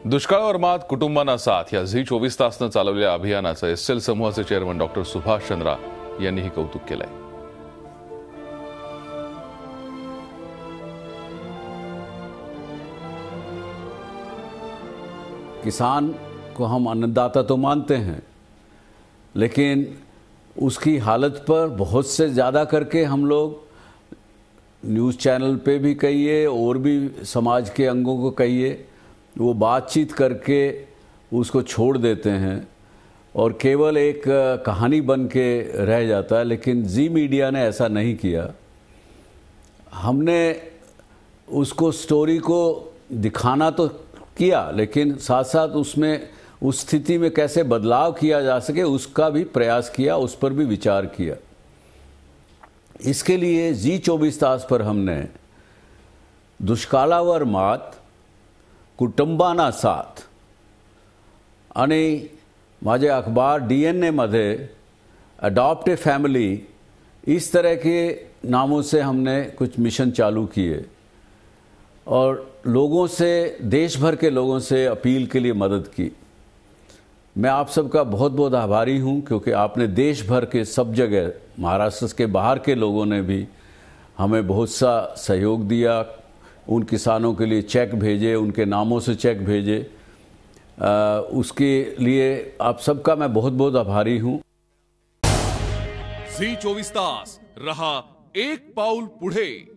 दुष्काळावर मात कुटुंबांना साथ या झी 24 तासनं चालवलेल्या अभियानाचं एसएल समूहाचे चेअरमन डॉक्टर सुभाष चंद्रा यांनीही कौतुक केलंय। किसान को हम अन्नदाता तो मानते हैं, लेकिन उसकी हालत पर बहुत से ज़्यादा करके हम लोग न्यूज़ चैनल पे भी कहिए और भी समाज के अंगों को कहिए, वो बातचीत करके उसको छोड़ देते हैं और केवल एक कहानी बन के रह जाता है। लेकिन जी मीडिया ने ऐसा नहीं किया। हमने उसको स्टोरी को दिखाना तो किया, लेकिन साथ साथ उसमें उस स्थिति में कैसे बदलाव किया जा सके उसका भी प्रयास किया, उस पर भी विचार किया। इसके लिए जी 24 तास पर हमने दुष्काळावर मात कुटुंबांना साथ आणि माझे अखबार DNA मध्ये अडॉप्ट ए फैमिली इस तरह के नामों से हमने कुछ मिशन चालू किए और लोगों से, देश भर के लोगों से अपील के लिए मदद की। मैं आप सबका बहुत बहुत आभारी हूं, क्योंकि आपने देश भर के सब जगह, महाराष्ट्र के बाहर के लोगों ने भी हमें बहुत सा सहयोग दिया। उन किसानों के लिए चेक भेजे, उनके नामों से चेक भेजे। उसके लिए आप सबका मैं बहुत बहुत आभारी हूं। झी 24 तास रहा एक पाऊल पुढे।